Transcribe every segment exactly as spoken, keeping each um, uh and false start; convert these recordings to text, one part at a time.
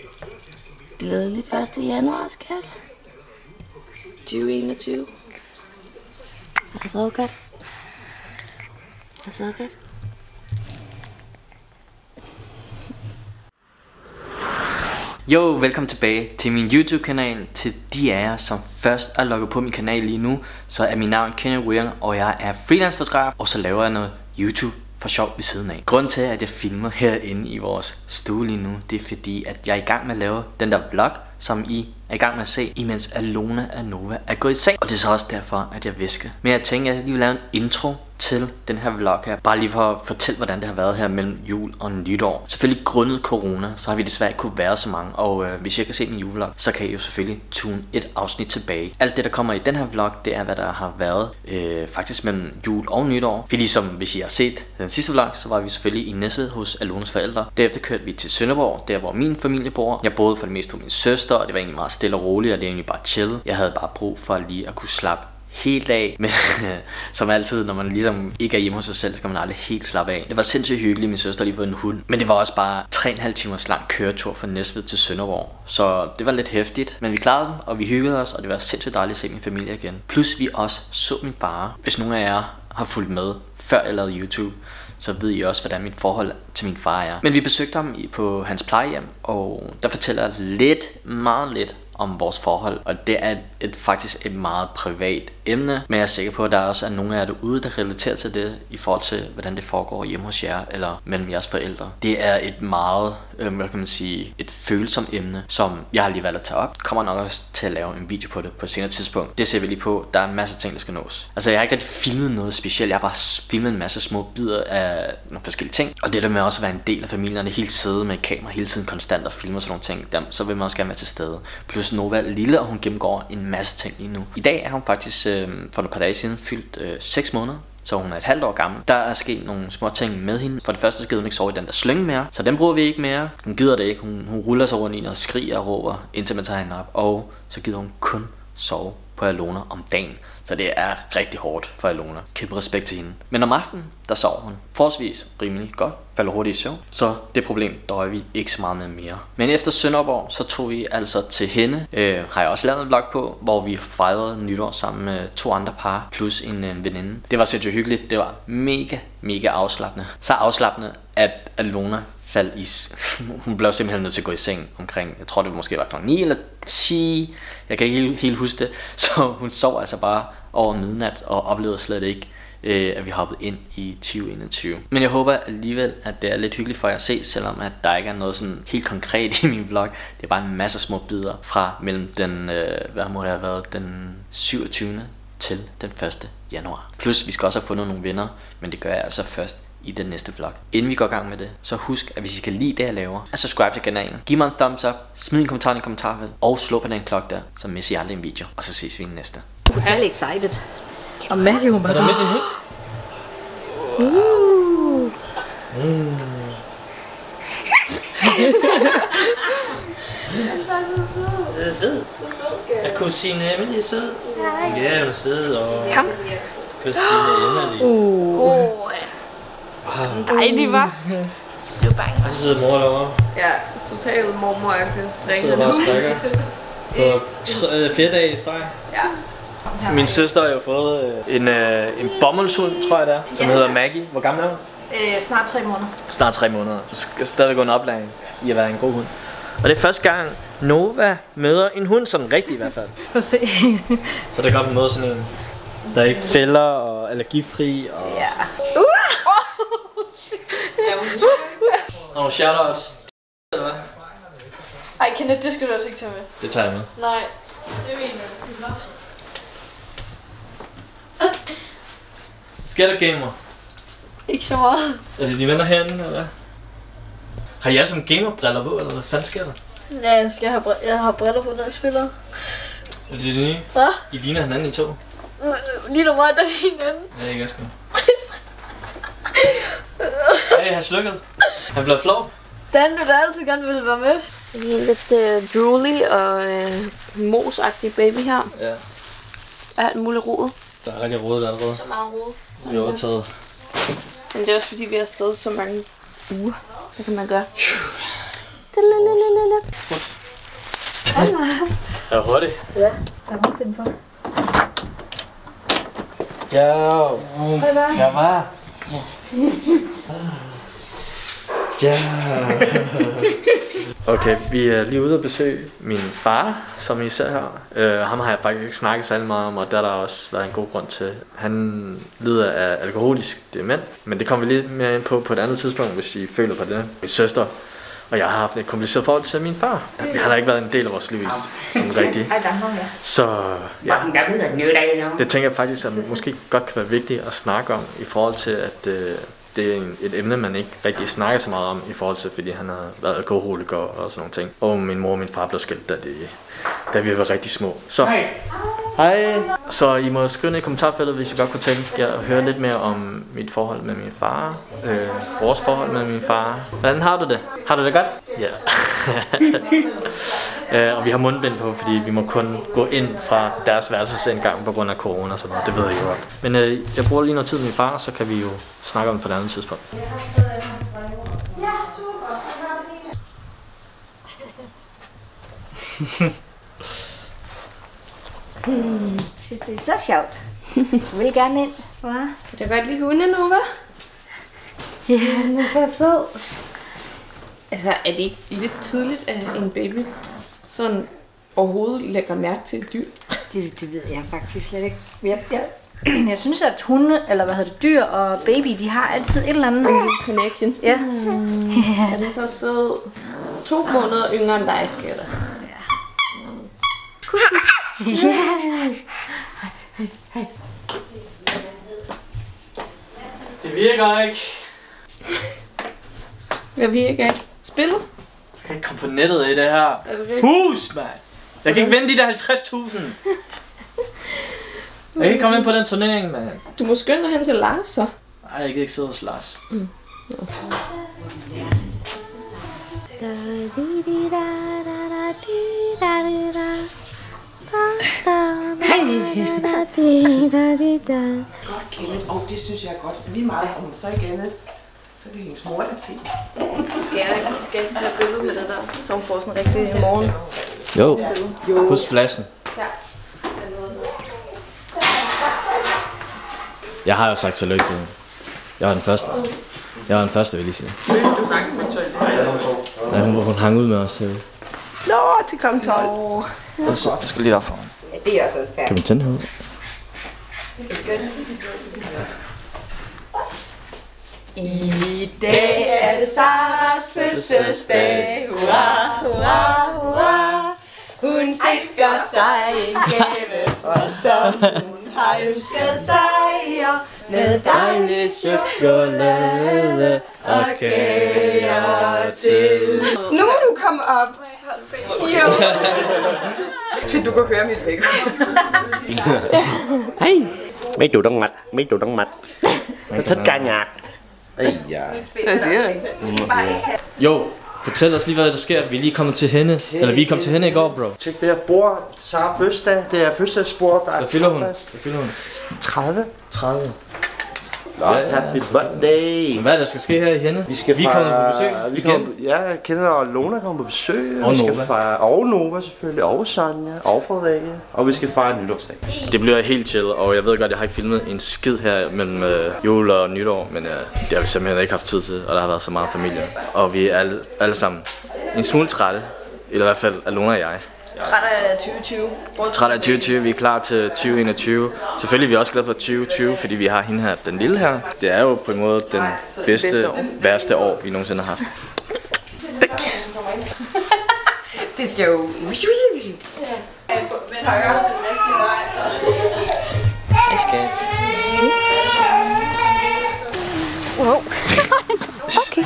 Glædelig første januar, skat. tyve enogtyve. Er det så godt? Er det så godt? Jo, velkommen tilbage til min YouTube-kanal. Til de af jer, som først er logget på min kanal lige nu, så er mit navn Kenneth Ryang, og jeg er freelance-fotograf, og så laver jeg noget YouTube for sjov ved siden af. Grunden til, at jeg filmer herinde i vores stue lige nu, det er fordi, at jeg er i gang med at lave den der vlog, som I er i gang med at se, imens Alona og Nova er gået i seng. Og det er så også derfor, at jeg visker. Men jeg tænker, at jeg lige vil lave en intro til den her vlog her. Bare lige for at fortælle, hvordan det har været her mellem jul og nytår. Selvfølgelig grundet corona, så har vi desværre ikke kunne være så mange. Og øh, hvis jeg kan se min julevlog, så kan I jo selvfølgelig tune et afsnit tilbage. Alt det, der kommer i den her vlog, det er, hvad der har været øh, faktisk mellem jul og nytår. Fordi som hvis I har set den sidste vlog, så var vi selvfølgelig i Næstved hos Alonas forældre. Derefter kørte vi til Sønderborg, der hvor min familie bor. Jeg boede for det meste hos min søster, og det var egentlig meget stille og roligt, og det er egentlig bare chill. Jeg havde bare brug for lige at kunne slappe helt af, men som altid, når man ligesom ikke er hjemme hos sig selv, så kan man aldrig helt slappe af. Det var sindssygt hyggeligt, min søster lige fået en hund, men det var også bare tre og en halv timers lang køretur fra Næstved til Sønderborg, så det var lidt hæftigt, men vi klarede den, og vi hyggede os, og det var sindssygt dejligt at se min familie igen. Plus vi også så min far. Hvis nogen af jer har fulgt med, før jeg lavede YouTube, så ved I også, hvordan mit forhold til min far er. Men vi besøgte ham på hans plejehjem, og der fortæller jeg lidt, meget lidt om vores forhold, og det er et, faktisk et meget privat emne, men jeg er sikker på, at der også er nogle af jer derude, der relaterer til det i forhold til, hvordan det foregår hjemme hos jer eller mellem jeres forældre. Det er et meget, øh, hvad kan man sige, et følsomt emne, som jeg har lige valgt at tage op. Kommer nok også til at lave en video på det på et senere tidspunkt. Det ser vi lige på. Der er en masse ting, der skal nås. Altså, jeg har ikke rigtig filmet noget specielt. Jeg har bare filmet en masse små bidder af nogle forskellige ting. Og det der med også at være en del af familien, og hele tiden med kamera, hele tiden konstant og filme sådan nogle ting, der, så vil man også gerne være til stede. Plus Nova er lille, og hun gennemgår en masse ting lige nu. I dag er hun faktisk øh, for et par dage siden fyldt øh, seks måneder. Så hun er et halvt år gammel. Der er sket nogle små ting med hende. For det første så gider hun ikke sove i den der slynge mere, så den bruger vi ikke mere. Hun gider det ikke. Hun, hun ruller sig rundt i og skriger og råber, indtil man tager hende op. Og så gider hun kun sove på Alona om dagen. Så det er rigtig hårdt for Alona. Kæmpe respekt til hende. Men om aftenen, der sover hun forholdsvis rimelig godt. Falder hurtigt i søvn. Så det problem døjer vi ikke så meget med mere. Men efter Sønderborg, så tog vi altså til hende. Øh, har jeg også lavet en vlog på, hvor vi fejrede nytår sammen med to andre par, plus en, en veninde. Det var sindssygt hyggeligt. Det var mega, mega afslappende. Så afslappende, at Alona faldt i... Hun blev simpelthen nødt til at gå i seng omkring, jeg tror det måske var klokken ni eller ti. Jeg kan ikke helt, helt huske det. Så hun sov altså bare over midnat og oplevede slet ikke, øh, at vi hoppede ind i tyve enogtyve. Men jeg håber alligevel, at det er lidt hyggeligt for jer at se, selvom at der ikke er noget sådan helt konkret i min vlog. Det er bare en masse små bidder fra mellem den, øh, hvad må det have været, den syvogtyvende til den første januar. Plus vi skal også have fundet nogle venner, men det gør jeg altså først i den næste vlog. Inden vi går i gang med det, så husk, at hvis I kan lide det jeg laver, at subscribe til kanalen, giv mig en thumbs up, smid en kommentar i kommentarfeltet, og slå på den klokke der, så misser I aldrig en video. Og så ses vi i den næste. Totally excited. Og Maggie, hun bare sådan. Er der med den her? Uh. Mm. Han var så sød. Det er sød. Så sød skal jeg. Er kusine Emily sød? Ja, hun er sød. Og Kom. kusine Emily. Uh. Åh, Dejlig, var. Jo, bang. Og så sidder mor derovre. ja, totalt mormor-agtigt. Og sidder bare og strikker. På fire dage i streg. Ja. Min søster har jo fået en, øh, en bomuldshund, tror jeg det er, som hedder Maggie. Hvor gammel er hun? Øh, snart tre måneder. Snart tre måneder. Du skal stadig gå en oplæring i at være en god hund. Og det er første gang, Nova møder en hund, sådan rigtig i hvert fald. Prøv at se. Så der kommer møde sådan en, der ikke fælder og allergifri og... Ja. Uh! Og nogle shoutouts. Eller hvad? Ej, Kenneth, det skal du også ikke tage med. Det tager jeg med. Nej. Det mener jeg. Skal der gamer? Ikke så meget. Er det de venner herinde, eller hvad? Har I alle sammen gamerbriller på, eller hvad fanden sker der? Ja, jeg, skal have, jeg har briller på, når jeg spiller. Er det det nye? Hvad? I ligner hinanden i to? Lige nu mig, der er hinanden. Ja, ikke også godt. Ej, han slukkede. Han blev flov. Dan, du da altid gerne ville være med. Det er lidt uh, drooly og uh, mos-agtig baby her. Ja. Alt muligt rod. Der er rigtig rodet allerede. Så meget rod. Vi er overtaget. Men det er også fordi, vi har stået så mange uger. Hvad kan man gøre? skat. Er du hurtigt? Ja, tag håndspillen for. Ja. Hej, hej. Jeg var. Ja. Okay, vi er lige ude at besøge min far, som I ser her. Uh, ham har jeg faktisk ikke snakket særlig meget om, og der har der også været en god grund til. Han lider af alkoholisk dement, men det kommer vi lidt mere ind på på et andet tidspunkt, hvis I føler på det. Min søster og jeg har haft et kompliceret forhold til min far. Vi har da ikke været en del af vores liv sådan rigtigt. Så ja, det tænker jeg faktisk, at måske godt kan være vigtigt at snakke om, i forhold til, at øh, det er en, et emne, man ikke rigtig snakker så meget om, i forhold til, fordi han har været alkoholiker og sådan nogle ting. Og min mor og min far blev skilt, da, det, da vi var rigtig små. Så hej. Så I må skrive ned i kommentarfeltet, hvis I godt kunne tænke jer at høre lidt mere om mit forhold med min far. Øh, vores forhold med min far. Hvordan har du det? Har du det godt? Ja. øh, og vi har mundbind på, fordi vi må kun gå ind fra deres værelsesindgang på grund af corona og sådan noget. Det ved jeg jo godt. Men øh, jeg bruger lige noget tid med min far, så kan vi jo snakke om det på et andet tidspunkt. Hmm. Synes det er så sjovt. Du vil gerne ind, hva'? Kan du godt lide hunden, Nova? Ja, den er så sød. Altså, er det ikke lidt tydeligt, at en baby sådan overhovedet lægger mærke til et dyr? Det, det ved jeg faktisk slet ikke. Jeg, jeg, jeg synes, at hunde, eller hvad hedder det, dyr og baby, de har altid et eller andet connection. Ja. Mm. Ja, den er så sød. To måneder yngre end dig, skatter. Ja. Det virker ikke. Hvad virker ikke? Spillet? Jeg kan ikke komme på nettet i det her hus, mand. Jeg kan ikke vinde de der halvtreds tusind. Jeg kan ikke komme ind på den turnering, mand. Du må skynde dig hen til Lars, så. Nej, jeg kan ikke sidde hos Lars. Mm. Godt Kenneth, og det synes jeg er godt. Lige meget om så ikke andet. Så er det hendes mor, der ting. Skal jeg ikke skal tage et billede med det der, så hun får sådan rigtig morgen? Jo, jo. Husk flashen. Ja. Jeg har jo sagt tillykke til hende. Jeg var den første. Jeg var den første, vil jeg lige sige. Ja, hun, hun hang ud med os. Nå, til klokken tolv. Og så, jeg skal lige op for hende. Ja, det er også færdigt. Kan vi tænde herude? I dag er det Saras fødselsdag. Hurra, hurra, hurra. Hun sikrer sig en gave, for som hun har ønsket sig. Med dejlig chokolade og kager til. Nu må du komme op. Jo. Så du kan høre mit væk. Hej. Mấy chú đóng mặt, mấy chú đóng mặt. Tôi thích ca nhạc. Ây da. Hvad siger du? Jo, fortæl os lige, hvad der sker. Vi er lige kommet til hende. Okay. Eller vi er kommet til hende i går, bro. Tjek det her bord. Sara fødselsdag. Det er fødselsdagsbord. Der er Hvad fylder hun? Hvad fylder hun? tredive. tredive. Nå, happy birthday. Men hvad er der skal ske her i hende? Vi skal vi er kommet på besøg vi igen. Kommer, ja, Kenneth og Lona kommer på besøg. Og vi Nova. skal fejre, og Nova selvfølgelig. Og Sonja. Og Frederikke. Og vi skal fejre nytårsdag. Det bliver helt chill, og jeg ved godt, jeg har ikke filmet en skid her mellem øh, jul og nytår, men øh, det har vi simpelthen ikke haft tid til, og der har været så meget familie. Og vi er alle, alle sammen en smule trætte, eller i hvert fald Alona og jeg. Træt af tyve tyve. Træt af tyve tyve, vi er klar til tyve enogtyve. Selvfølgelig er vi også glade for tyve tyve, fordi vi har hende her, den lille her. Det er jo på en måde den bedste, bedste år. værste år, vi nogensinde har haft. Det skal jo... Jeg skal... Wow. Okay.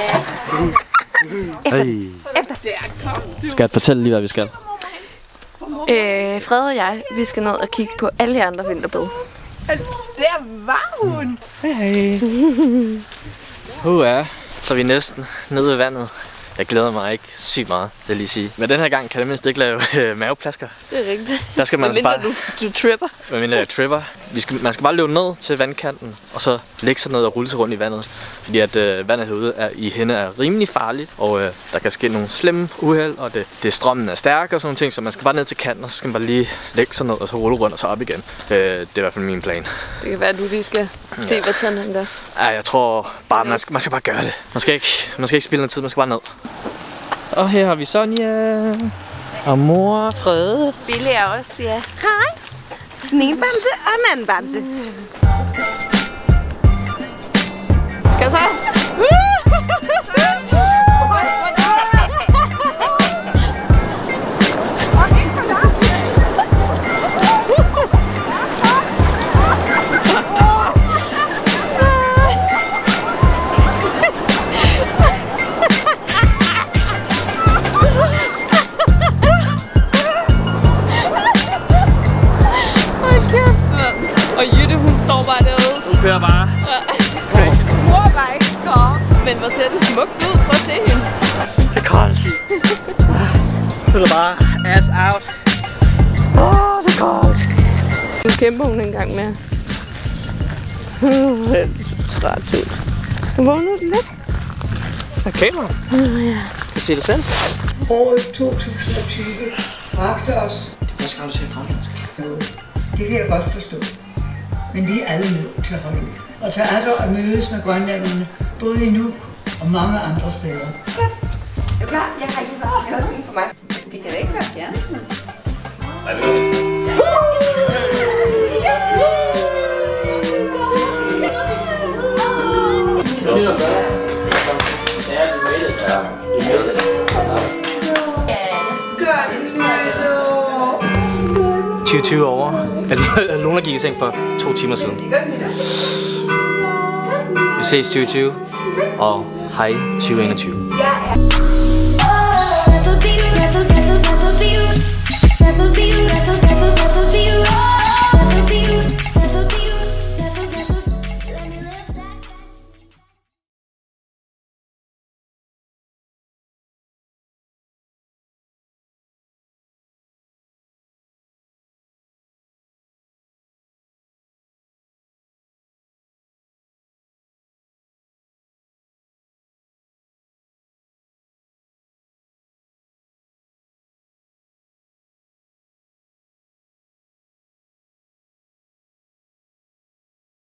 Hey. Skal jeg fortælle lige, hvad vi skal? Øh, Fred og jeg, vi skal ned og kigge på alle de andre vinterbed. Der var hun! Hej. Uh, ja. Så er vi næsten nede ved vandet. Jeg glæder mig ikke sygt meget, vil jeg lige sige. Men den her gang kan jeg mindst ikke lave øh, maveplasker. Det er rigtigt. Der skal man altså bare... du, du tripper. Hvad mindre jeg tripper. Vi skal, man skal bare løbe ned til vandkanten, og så lægge sig ned og rulle sig rundt i vandet. Fordi at øh, vandet herude er, i hende er rimelig farligt, og øh, der kan ske nogle slemme uheld, og det, det strømmen er stærk og sådan nogle ting, så man skal bare ned til kanten, og så skal man bare lige lægge sig ned, og så rulle rundt og så op igen. Øh, det er i hvert fald min plan. Det kan være, at du lige skal se, ja. Hvad tanden gør. Ja, jeg tror bare, man skal, man skal bare gøre det. Man skal ikke, man skal ikke spille noget tid, man skal bare ned. Og her har vi Sonja. Og mor Frede. Billy er også, ja. Hej. Den ene bamse og den anden bamse. Kan så? Og Jytte, hun står bare derude. Hun kører bare. Ja. Mor er bare ikke klar. Men hvor ser det smukt ud. Prøv at se hende. Det er koldt. Det er bare ass out. Åh, oh, det er koldt. Nu kæmper hun en gang mere. Det er træt ud. Nu vågner den lidt. Der er kamera. Uh, ja. Kan I se det selv? Året to tusind og tyve bragte os Det er første gang, du ser en grønlandsk. noget. Det kan jeg godt forstå. Men vi er alle nødt til at holde ud. Og tage er der at mødes med grønlænderne, både i Nuuk og mange andre steder. Er du klar? Jeg har ikke været. Jeg har også fint for mig. Det kan da ikke være fjernet. tyve tyve over. Luna gik i seng for to timer siden. Vi ses tyve tyve. Og hej tyve enogtyve.